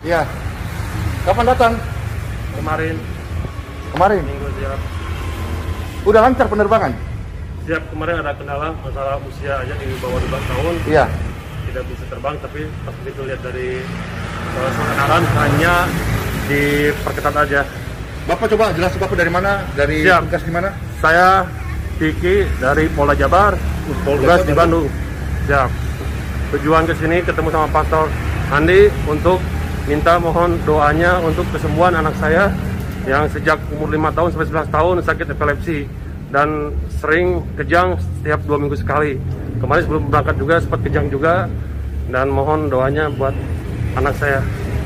Iya. Kapan datang? Kemarin. Kemarin? Minggu siap. Udah lancar penerbangan? Siap, kemarin ada kendala masalah usia aja di bawah 12 tahun. Iya. Tidak bisa terbang, tapi pas begitu lihat dari surat edaran hanya diperketat aja. Bapak coba jelas Bapak dari mana? Dari Siap. tugas di mana? Saya Diki dari Polda Jabar, tugas di Bandung. Siap. Tujuan ke sini ketemu sama Pastor Andi untuk minta mohon doanya untuk kesembuhan anak saya yang sejak umur 5 tahun sampai 11 tahun sakit epilepsi dan sering kejang setiap 2 minggu sekali. Kemarin sebelum berangkat juga sempat kejang juga, dan mohon doanya buat anak saya.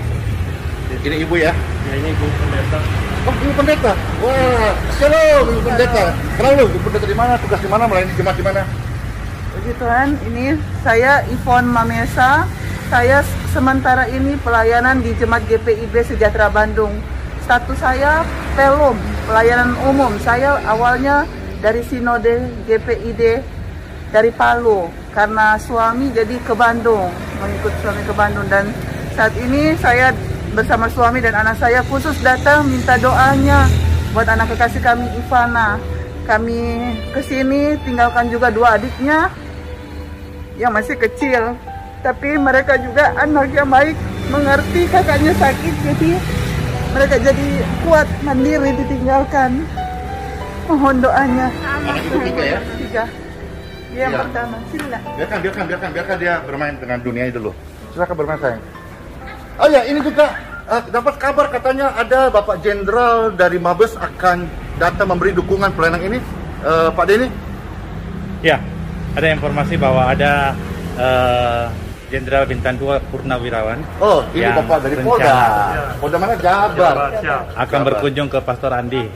Ini ibu ya? Ya, ini Ibu Pendeta. Oh, ibu pendeta. Wah, shalom ibu pendeta. Kenal lu? Ibu pendeta di mana? Tugas di mana? Melayani jemaat di mana? Puji Tuhan, ini saya Ivon Mamesa. Saya sementara ini pelayanan di Jemaat GPIB Sejahtera Bandung. Status saya pelum, pelayanan umum. Saya awalnya dari Sinode GPID dari Palu. Karena suami jadi ke Bandung, mengikut suami ke Bandung. Dan saat ini saya bersama suami dan anak saya khusus datang minta doanya buat anak kekasih kami Ivana. Kami kesini tinggalkan juga 2 adiknya yang masih kecil, tapi mereka juga anak yang baik, mengerti kakaknya sakit, jadi mereka jadi kuat, mandiri ditinggalkan. Mohon doanya. Anak ibu 3 ya? 3. Yang Iya. pertama, silakan. Biarkan dia bermain dengan dunianya dulu. Silakan bermain sayang. Oh ya, ini juga dapat kabar katanya ada Bapak Jenderal dari Mabes akan datang memberi dukungan pelayanan ini. Pak Denny? Ya, ada informasi bahwa ada Jenderal Bintang 2 Purnawirawan Oh, ini yang Bapak dari Polda. rencana Polda mana? Jabar. Siap. akan berkunjung ke Pastor Andi.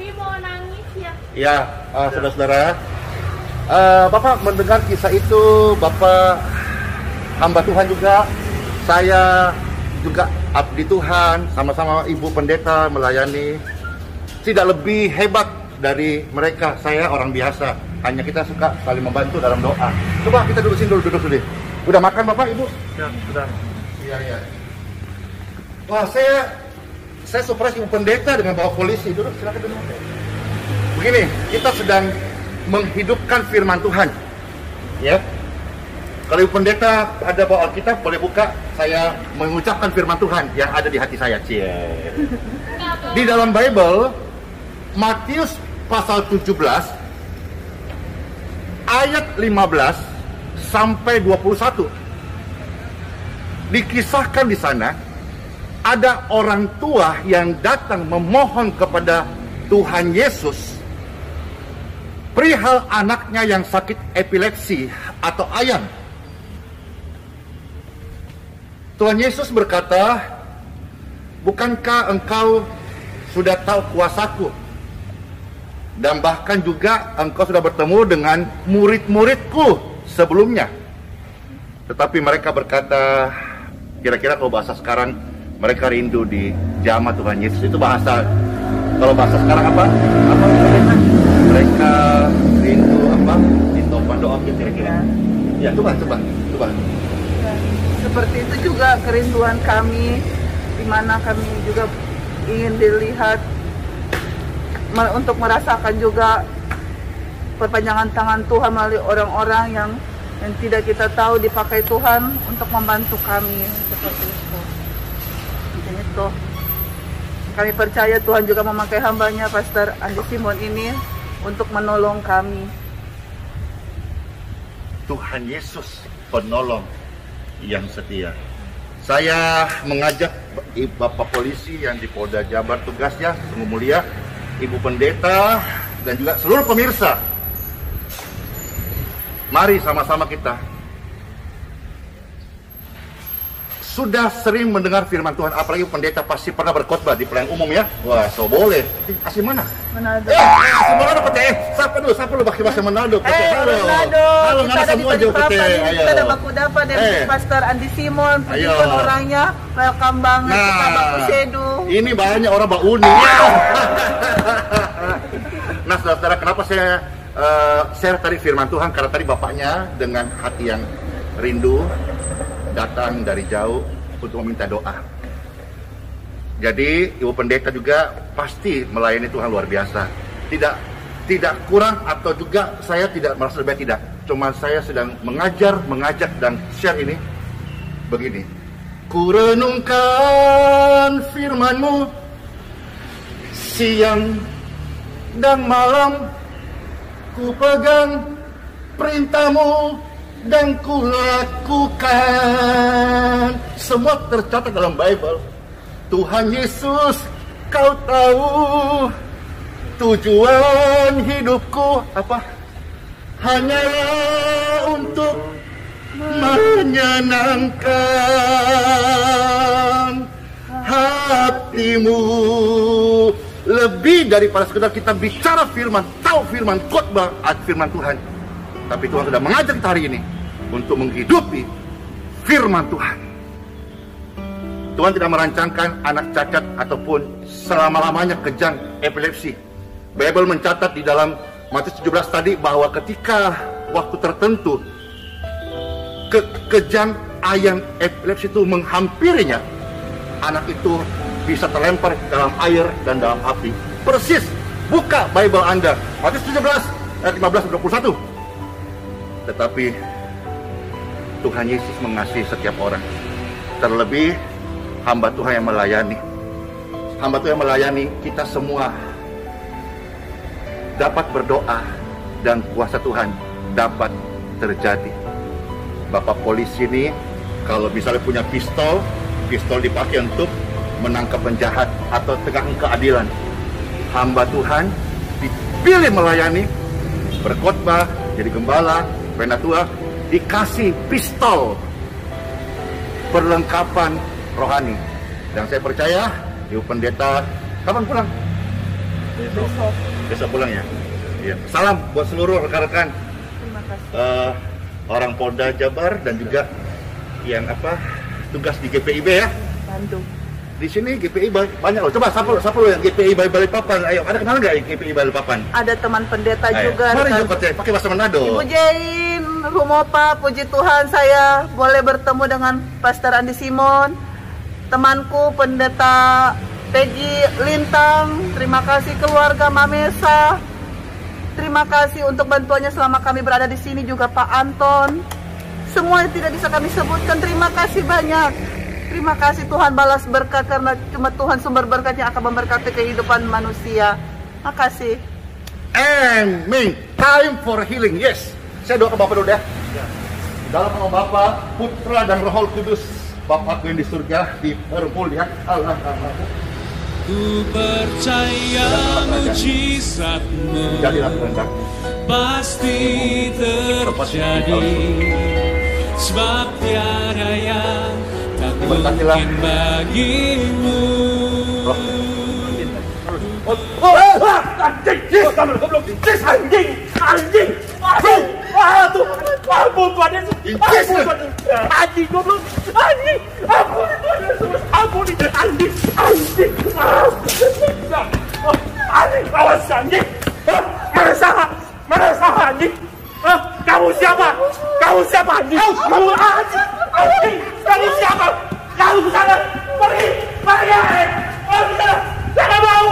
Ya, saudara-saudara. Bapak mendengar kisah itu, Bapak hamba Tuhan juga. Saya juga abdi Tuhan, sama-sama Ibu Pendeta melayani. Tidak lebih hebat dari mereka, saya orang biasa. Hanya kita suka saling membantu dalam doa. Coba kita duduk sini duduk dulu. Udah makan Bapak, Ibu? Ya, sudah. Iya. Wah, saya surprise Ibu Pendeta dengan bawa polisi. Duduk, silakan duduk. Begini, kita sedang menghidupkan firman Tuhan. Ya. Kalau Ibu Pendeta ada bawa Alkitab, boleh buka. Saya mengucapkan firman Tuhan yang ada di hati saya. Cie. Di dalam Bible, Matius pasal 17, ayat 15 sampai 21. Dikisahkan di sana, ada orang tua yang datang memohon kepada Tuhan Yesus perihal anaknya yang sakit epilepsi atau ayam. Tuhan Yesus berkata, bukankah engkau sudah tahu kuasaku? Dan bahkan juga engkau sudah bertemu dengan murid-muridku sebelumnya. Tetapi mereka berkata, kira-kira kalau bahasa sekarang, mereka rindu di jama Tuhan Yesus. Itu bahasa, kalau bahasa sekarang apa? Mereka rindu apa? Di topan doa kira-kira. Ya, coba. Ya, seperti itu juga kerinduan kami, di mana kami juga ingin dilihat untuk merasakan juga perpanjangan tangan Tuhan melalui orang-orang yang tidak kita tahu dipakai Tuhan untuk membantu kami, seperti itu. Mungkin itu. Kami percaya Tuhan juga memakai hambanya Pastor Andi Simon ini untuk menolong kami. Tuhan Yesus penolong yang setia. Saya mengajak Bapak Polisi yang di Polda Jabar tugasnya, sungguh mulia, Ibu Pendeta, dan juga seluruh pemirsa. Mari sama-sama kita. Sudah sering mendengar firman Tuhan, apalagi pendeta pasti pernah berkhotbah di pelayanan umum ya. Wah, so boleh. Asli mana? Manado. Asli Manado Pete. Sapa dulu pakai bahasa Manado. Pete. Halo. Halo, Kita mana ada di semua jauh Pete. Balikpapan, kita ada baku dapat dari Pastor Andi Simon, puji Ayo. Tuhan orangnya, welcome banget, kita baku sedu. Ini banyak orang Mbak Uni. Nah, saudara, kenapa saya share tadi firman Tuhan? Karena tadi bapaknya dengan hati yang rindu datang dari jauh untuk meminta doa. Jadi Ibu Pendeta juga pasti melayani Tuhan luar biasa. Tidak kurang atau juga saya tidak merasa lebih, tidak. Cuma saya sedang mengajak dan share ini begini. Ku renungkan firman-Mu siang dan malam, ku pegang perintah-Mu dan ku lakukan. Semua tercatat dalam Bible. Tuhan Yesus, Kau tahu tujuan hidupku apa? Hanyalah untuk menyenangkan hati-Mu. Lebih daripada sekedar kita bicara firman, tahu firman, khotbah firman Tuhan, tapi Tuhan sudah mengajak kita hari ini untuk menghidupi firman Tuhan. Tuhan tidak merancangkan anak cacat ataupun selama-lamanya kejang epilepsi. Bible mencatat di dalam Matius 17 tadi bahwa ketika waktu tertentu kejang ayam epilepsi itu menghampirinya, anak itu bisa terlempar dalam air dan dalam api. Persis, buka Bible Anda, Matius 17 ayat 15-21. Tetapi Tuhan Yesus mengasihi setiap orang, terlebih hamba Tuhan yang melayani. Hamba Tuhan yang melayani, kita semua dapat berdoa dan kuasa Tuhan dapat terjadi. Bapak polisi ini kalau misalnya punya pistol dipakai untuk menangkap penjahat atau tegakkan keadilan. Hamba Tuhan dipilih melayani, berkhotbah, jadi gembala, penatua, dikasih pistol, perlengkapan rohani. Dan saya percaya Ibu Pendeta kapan pulang? Besok pulang ya. Iya. Salam buat seluruh rekan-rekan. Terima kasih. Orang Polda Jabar dan juga yang tugas di GPIB ya. Bandung. Di sini GPI banyak loh. Coba sapa lo yang GPI Balikpapan. Ayo, ada kenal nggak GPI Balikpapan? Ada teman pendeta juga. Mari jumpa pakai bahasa Manado. Ibu Jain, Rumopa, puji Tuhan saya boleh bertemu dengan Pastor Andi Simon, temanku pendeta Peggy Lintang. Terima kasih keluarga Mamesa. Terima kasih untuk bantuannya selama kami berada di sini, juga Pak Anton. Semua yang tidak bisa kami sebutkan, terima kasih banyak. Terima kasih, Tuhan balas berkat, karena cuma Tuhan sumber berkat yang akan memberkati kehidupan manusia. Makasih. Amen. Time for healing. Yes. Saya doa ke Bapak dulu ya. Dalam nama Bapa, Putra dan Roh Kudus, Bapakku yang di surga, dipermul ya. Allah. Ku percaya mujizat-Mu pasti terjadi, sebab tiada yang tak mungkin bagimu. Ampun Tuhan Yesus, anjing goblok, anjing, ampun anjing, awas anjing, mana salah anjing, kamu siapa anjing, kamu siapa, kamu kesana, pergi, jangan mau,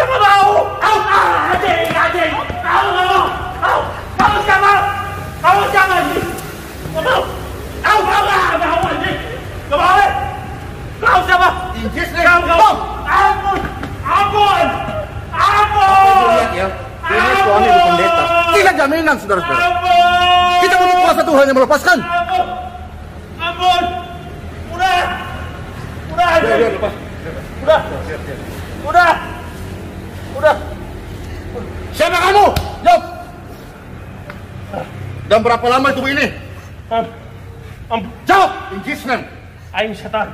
anjing, kamu siapa anjing, kamu mau anjing, kau siapa? Ampun. Lihat ya, ini suami Ibu Pendeta. Tidak jaminan, saudara-saudara. Kita butuh kuasa Tuhan yang melepaskan. Ampun. Udah. Siapa kamu? Jawab. Dan berapa lama tubuh ini? Jawab. In Jesus' name. Aing setan.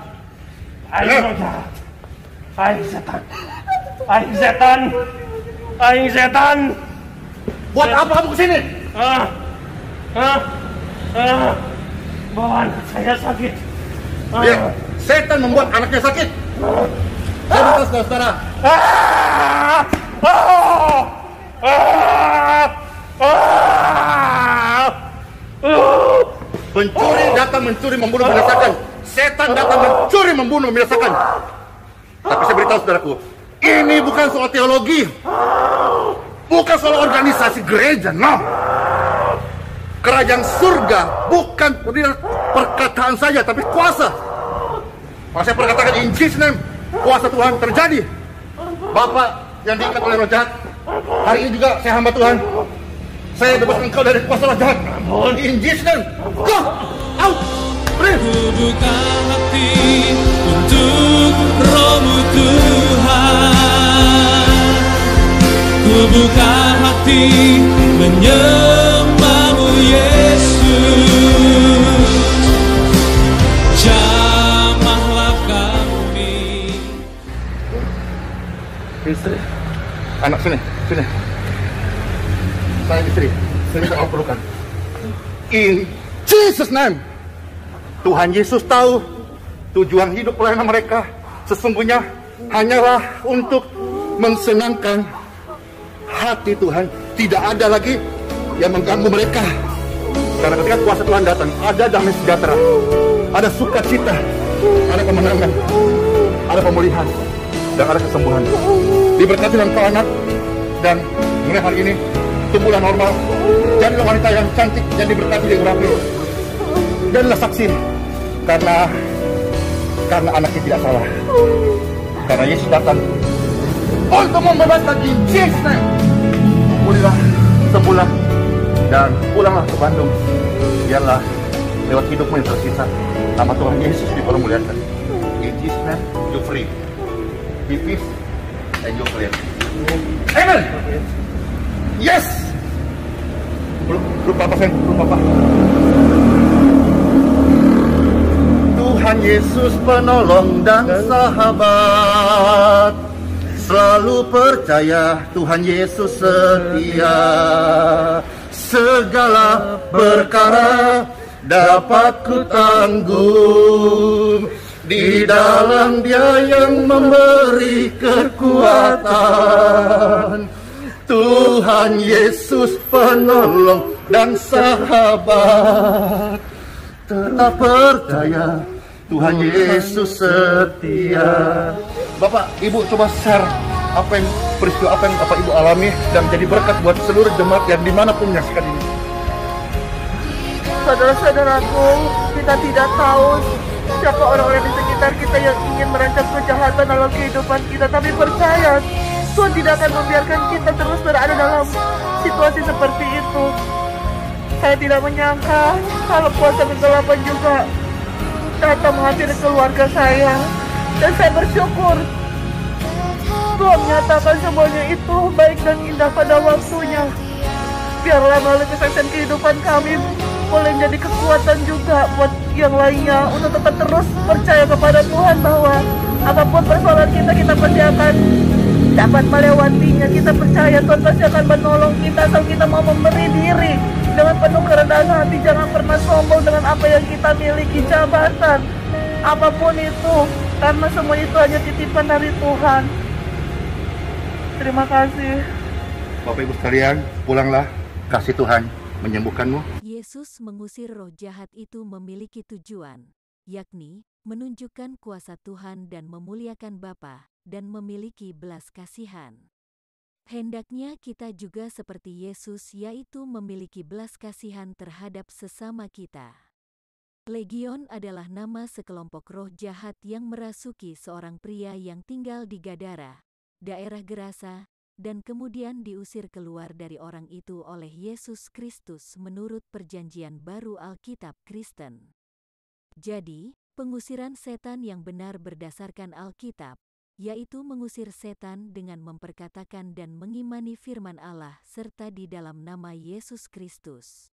Aing setan. Buat apa kamu kesini? Bawa anak saya sakit. Ya, setan membuat anaknya sakit. Saya betul, saudara. Pencuri datang mencuri, membunuh, membinasakan. Setan datang mencuri, membunuh, membinasakan. Tapi saya saudara-saudaraku, ini bukan soal teologi, bukan soal organisasi gereja, no. Kerajaan surga bukan perkataan saja, tapi kuasa. Maka saya perkatakan in Jesus name, kuasa Tuhan terjadi. Bapak yang diikat oleh roh jahat, hari ini juga saya hamba Tuhan. Saya bebas engkau dari kuasa roh jahat. In Jesus name, go out. Ku buka hati untuk roh-Mu Tuhan. Ku buka hati menyembah-Mu Yesus. Jamahlah kami. Istri, anak sini. Saya istri, saya minta kamu perlukan. In Jesus name, Tuhan Yesus tahu tujuan hidup pelayanan mereka sesungguhnya hanyalah untuk mensenangkan hati Tuhan. Tidak ada lagi yang mengganggu mereka. Karena ketika kuasa Tuhan datang, ada damai sejahtera, ada sukacita, ada kemenangan, ada pemulihan, dan ada kesembuhan. Diberkati dengan kau anak, dan mulai hari ini tumbuhlah normal. Jadilah wanita yang cantik, dan diberkati di urapi. Jadilah saksi karena anaknya tidak salah. Karena Yesus datang untuk membebaskan in Jesus name. Pulihlah, sembuhlah, dan pulanglah ke Bandung. Biarlah lewat hidupmu yang tersisa, nama Tuhan Yesus dipermuliakan. In Jesus name, you free. Be peace and you free. Amen. Yes. Belum apa, sayang, belum apa. Tuhan Yesus penolong dan sahabat, selalu percaya Tuhan Yesus setia. Segala perkara dapat ku tanggung di dalam Dia yang memberi kekuatan. Tuhan Yesus penolong dan sahabat, tetap percaya Tuhan Yesus setia. Bapak, Ibu coba share apa yang peristiwa apa yang Bapak Ibu alami dan jadi berkat buat seluruh jemaat yang dimanapun menyaksikan ini. Saudara-saudaraku, kita tidak tahu siapa orang-orang di sekitar kita yang ingin merancang kejahatan dalam kehidupan kita, tapi percaya Tuhan tidak akan membiarkan kita terus berada dalam situasi seperti itu. Saya tidak menyangka kalau kuasa kegelapan juga datang menghampiri keluarga saya, dan saya bersyukur Tuhan menyatakan semuanya itu baik dan indah pada waktunya. Biarlah melalui kesaksian kehidupan kami boleh menjadi kekuatan juga buat yang lainnya untuk tetap terus percaya kepada Tuhan bahwa apapun persoalan kita pasti akan dapat melewatinya. Kita percaya Tuhan pasti akan menolong kita asal kita mau memberi diri dengan penuh kerendahan hati. Jangan pernah sombong dengan apa yang kita miliki, jabatan, apapun itu, karena semua itu hanya titipan dari Tuhan. Terima kasih. Bapak Ibu sekalian, pulanglah, kasih Tuhan menyembuhkanmu. Yesus mengusir roh jahat itu memiliki tujuan, yakni menunjukkan kuasa Tuhan dan memuliakan Bapa, dan memiliki belas kasihan. Hendaknya kita juga seperti Yesus, yaitu memiliki belas kasihan terhadap sesama kita. Legion adalah nama sekelompok roh jahat yang merasuki seorang pria yang tinggal di Gadara, daerah Gerasa, dan kemudian diusir keluar dari orang itu oleh Yesus Kristus menurut Perjanjian Baru Alkitab Kristen. Jadi, pengusiran setan yang benar berdasarkan Alkitab, yaitu mengusir setan dengan memperkatakan dan mengimani firman Allah serta di dalam nama Yesus Kristus.